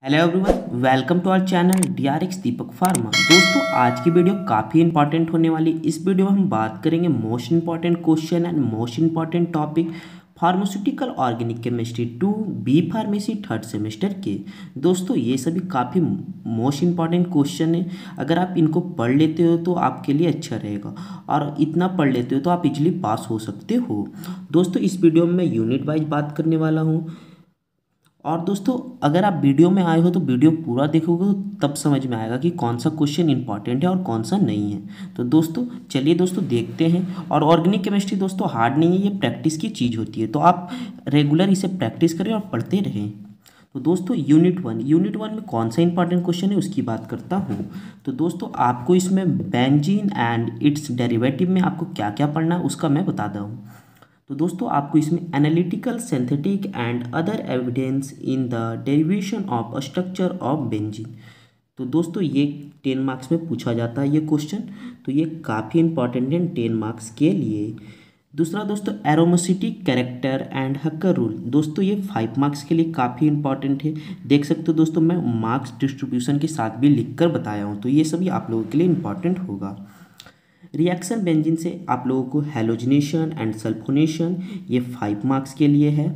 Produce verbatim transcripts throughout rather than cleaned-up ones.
Hello everyone, welcome to our channel D R X Deepak pharma. दोस्तों, आज की video काफ़ी इंपॉर्टेंट होने वाली। इस वीडियो में हम बात करेंगे most important question and most important topic pharmaceutical organic chemistry to B pharmacy third semester के। दोस्तों, ये सभी काफ़ी मोस्ट इंपॉर्टेंट क्वेश्चन है। अगर आप इनको पढ़ लेते हो तो आपके लिए अच्छा रहेगा, और इतना पढ़ लेते हो तो आप इजीली पास हो सकते हो। दोस्तों, इस वीडियो में मैं यूनिट वाइज बात करने वाला हूँ। और दोस्तों, अगर आप वीडियो में आए हो तो वीडियो पूरा देखोगे तब समझ में आएगा कि कौन सा क्वेश्चन इंपॉर्टेंट है और कौन सा नहीं है। तो दोस्तों चलिए दोस्तों देखते हैं। और ऑर्गेनिक केमिस्ट्री दोस्तों हार्ड नहीं है, ये प्रैक्टिस की चीज़ होती है, तो आप रेगुलर इसे प्रैक्टिस करें और पढ़ते रहें। तो दोस्तों यूनिट वन यूनिट वन में कौन सा इंपॉर्टेंट क्वेश्चन है उसकी बात करता हूँ। तो दोस्तों आपको इसमें बेंजीन एंड इट्स डेरिवेटिव में आपको क्या क्या पढ़ना है उसका मैं बताता हूँ। तो दोस्तों आपको इसमें analytical synthetic and other evidence in the derivation of a structure of benzene. तो दोस्तों ये टेन मार्क्स में पूछा जाता है ये क्वेश्चन, तो ये काफ़ी इंपॉर्टेंट है टेन मार्क्स के लिए। दूसरा दोस्तों aromaticity character and Huckel rule. दोस्तों ये फाइव मार्क्स के लिए काफ़ी इंपॉर्टेंट है। देख सकते हो दोस्तों, मैं मार्क्स डिस्ट्रीब्यूशन के साथ भी लिख कर बताया हूँ, तो ये सभी आप लोगों के लिए इंपॉर्टेंट होगा। रिएक्शन बेंजीन से आप लोगों को हेलोजिनेशन एंड सल्फोनेशन, ये फाइव मार्क्स के लिए है,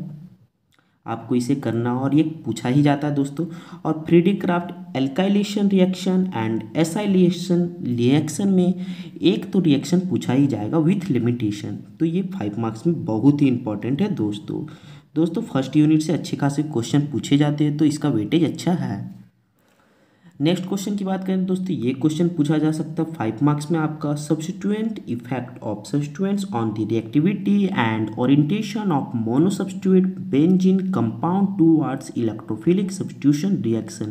आपको इसे करना और ये पूछा ही जाता है दोस्तों। और Friedel Crafts alkylation reaction and acylation reaction में एक तो रिएक्शन पूछा ही जाएगा विथ लिमिटेशन, तो ये फाइव मार्क्स में बहुत ही इंपॉर्टेंट है दोस्तों। दोस्तों फर्स्ट यूनिट से अच्छे खासे क्वेश्चन पूछे जाते हैं, तो इसका वेटेज अच्छा है। नेक्स्ट क्वेश्चन की बात करें दोस्तों, ये क्वेश्चन पूछा जा सकता है फाइव मार्क्स में आपका। Substituent effect of substituents on the reactivity and orientation of monosubstituent benzene compound towards electrophilic substitution reaction.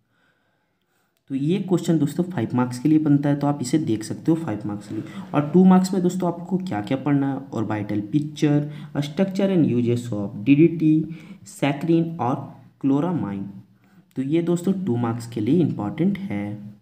तो ये क्वेश्चन दोस्तों फाइव मार्क्स के लिए बनता है, तो आप इसे देख सकते हो फाइव मार्क्स के लिए। और टू मार्क्स में दोस्तों आपको क्या क्या पढ़ना है, और vital picture, structure and uses of D D T, saccharin और क्लोरामाइन। तो ये दोस्तों टू मार्क्स के लिए इम्पॉर्टेंट है।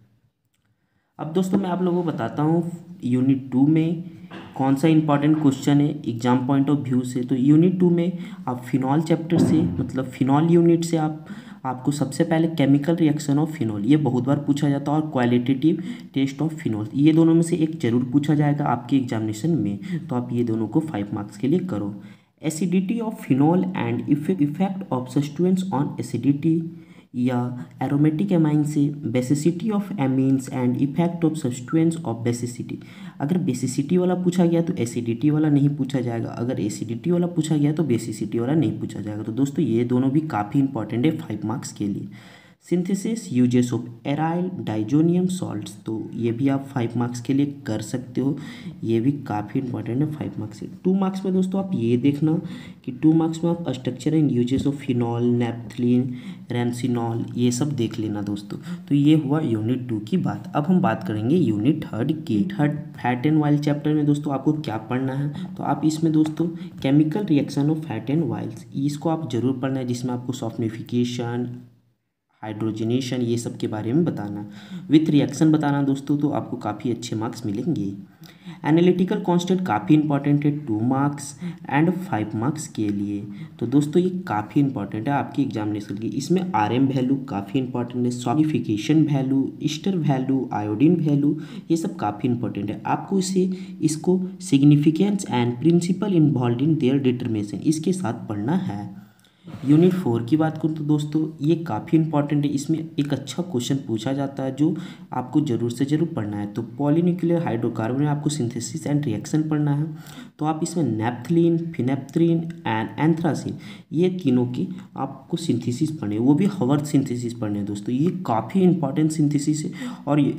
अब दोस्तों मैं आप लोगों को बताता हूँ यूनिट टू में कौन सा इंपॉर्टेंट क्वेश्चन है एग्जाम पॉइंट ऑफ व्यू से। तो यूनिट टू में आप फिनॉल चैप्टर से, मतलब फिनॉल यूनिट से आप आपको सबसे पहले केमिकल रिएक्शन ऑफ फिनॉल, ये बहुत बार पूछा जाता है, और क्वालिटेटिव टेस्ट ऑफ फिनॉल, ये दोनों में से एक जरूर पूछा जाएगा आपके एग्जामिनेशन में, तो आप ये दोनों को फाइव मार्क्स के लिए करो। Acidity of phenol and effect of substituents on acidity, या एरोमेटिक एमाइन से basicity of amines and effect of substituents of basicity. अगर बेसिसिटी वाला पूछा गया तो एसिडिटी वाला नहीं पूछा जाएगा, अगर एसिडिटी वाला पूछा गया तो बेसिसिटी वाला नहीं पूछा जाएगा। तो दोस्तों ये दोनों भी काफ़ी इंपॉर्टेंट है फाइव मार्क्स के लिए। Synthesis uses of aryl diazonium salts, तो ये भी आप फाइव मार्क्स के लिए कर सकते हो, ये भी काफ़ी इंपॉर्टेंट है फाइव मार्क्स से। टू मार्क्स में दोस्तों आप ये देखना कि टू मार्क्स में आप structure and uses of phenol, naphthalene, resorcinol, ये सब देख लेना दोस्तों। तो ये हुआ यूनिट टू की बात। अब हम बात करेंगे यूनिट थर्ड की। Third fat and oil chapter में दोस्तों आपको क्या पढ़ना है, तो आप इसमें दोस्तों chemical reaction of fat and oils, इसको आप जरूर पढ़ना है, जिसमें आपको सॉफ्टनिफिकेशन, हाइड्रोजनेशन, ये सब के बारे में बताना, विथ रिएक्शन बताना दोस्तों, तो आपको काफ़ी अच्छे मार्क्स मिलेंगे। एनालिटिकल कांस्टेंट काफ़ी इंपॉर्टेंट है two marks and five marks के लिए। तो दोस्तों ये काफ़ी इंपॉर्टेंट है आपकी एग्जामिनेशन की। इसमें आर एम वैल्यू काफ़ी इंपॉर्टेंट है, solidification value, ester value, iodine value, ये सब काफ़ी इंपॉर्टेंट है। आपको इसे इसको significance and principle involve in their determination, इसके साथ पढ़ना है। यूनिट फोर की बात करूँ तो दोस्तों ये काफ़ी इंपॉर्टेंट है। इसमें एक अच्छा क्वेश्चन पूछा जाता है जो आपको ज़रूर से ज़रूर पढ़ना है। तो पॉलीन्यूक्लियर हाइड्रोकार्बन में आपको सिंथेसिस एंड रिएक्शन पढ़ना है, तो आप इसमें नेपथलीन, फिनेप्थ्रीन एंड एंथ्रासिन, ये तीनों की आपको सिंथेसिस पढ़ने, वो भी हवर्थ सिंथेसिस पढ़ने हैं दोस्तों। ये काफ़ी इंपॉर्टेंट सिंथेसिस है, और ये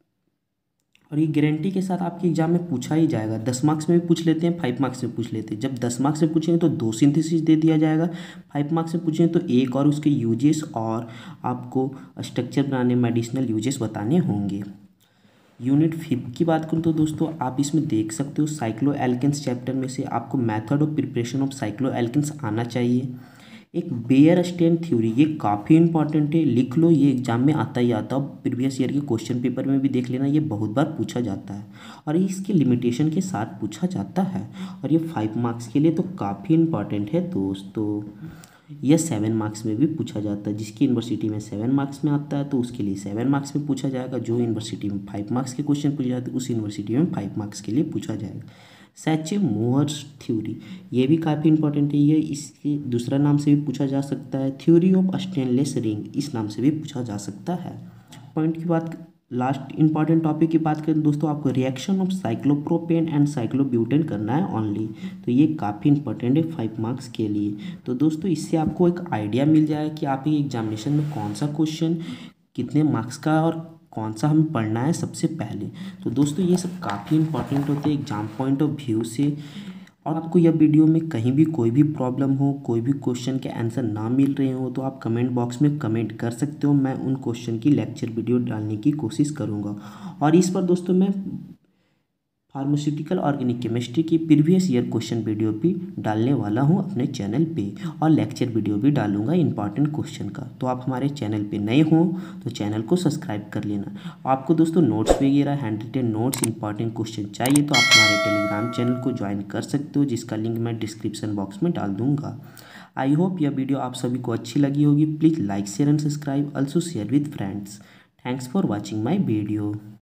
और ये गारंटी के साथ आपके एग्जाम में पूछा ही जाएगा। दस मार्क्स में भी पूछ लेते हैं, फाइव मार्क्स में पूछ लेते हैं। जब दस मार्क्स में पूछेंगे तो दो सिंथेसिस दे दिया जाएगा, फाइव मार्क्स में पूछेंगे तो एक, और उसके यूजेस और आपको स्ट्रक्चर बनाने, मेडिसिनल यूजेस बताने होंगे। यूनिट फिफ्थ की बात करूँ तो दोस्तों आप इसमें देख सकते हो साइक्लो एल्केन्स चैप्टर में से आपको method of preparation of cycloalkanes आना चाहिए। एक बेयर स्टेन थ्योरी, ये काफ़ी इंपॉर्टेंट है, लिख लो, ये एग्जाम में आता ही आता है, प्रीवियस ईयर के क्वेश्चन पेपर में भी देख लेना, ये बहुत बार पूछा जाता है, और ये इसके लिमिटेशन के साथ पूछा जाता है, और ये फाइव मार्क्स के लिए तो काफ़ी इंपॉर्टेंट है दोस्तों। यह सेवन मार्क्स में भी पूछा जाता है। जिसकी यूनिवर्सिटी में सेवन मार्क्स में आता है तो उसके लिए सेवन मार्क्स में पूछा जाएगा। जो यूनिवर्सिटी में फाइव मार्क्स के क्वेश्चन पूछे जाते हैं उस यूनिवर्सिटी में फाइव मार्क्स के लिए पूछा जाएगा। सैचे मूअर्स थ्योरी, ये भी काफ़ी इंपॉर्टेंट है। ये इसके दूसरा नाम से भी पूछा जा सकता है, थ्योरी ऑफ स्टेनलेस रिंग, इस नाम से भी पूछा जा सकता है। पॉइंट की बात, लास्ट इंपॉर्टेंट टॉपिक की बात करें दोस्तों, आपको reaction of cyclopropane and cyclobutane करना है ओनली। तो ये काफ़ी इंपॉर्टेंट है फाइव मार्क्स के लिए। तो दोस्तों इससे आपको एक आइडिया मिल जाएगा कि आपके एग्जामिनेशन में कौन सा क्वेश्चन कितने मार्क्स का और कौन सा हमें पढ़ना है सबसे पहले। तो दोस्तों ये सब काफ़ी इंपॉर्टेंट होते हैं एग्जाम पॉइंट ऑफ व्यू से। और आपको यह वीडियो में कहीं भी कोई भी प्रॉब्लम हो, कोई भी क्वेश्चन के आंसर ना मिल रहे हो तो आप कमेंट बॉक्स में कमेंट कर सकते हो। मैं उन क्वेश्चन की लेक्चर वीडियो डालने की कोशिश करूँगा। और इस पर दोस्तों मैं फार्मास्यूटिकल ऑर्गेनिक केमिस्ट्री की प्रीवियस ईयर क्वेश्चन वीडियो भी डालने वाला हूं अपने चैनल पे, और लेक्चर वीडियो भी डालूंगा इंपॉर्टेंट क्वेश्चन का। तो आप हमारे चैनल पे नए हो तो चैनल को सब्सक्राइब कर लेना। आपको दोस्तों नोट्स वगैरह hand written notes important question चाहिए तो आप हमारे टेलीग्राम चैनल को ज्वाइन कर सकते हो, जिसका लिंक मैं डिस्क्रिप्शन बॉक्स में डाल दूँगा। आई होप यह वीडियो आप सभी को अच्छी लगी होगी। Please like share and subscribe, also share with friends. Thanks for watching my video.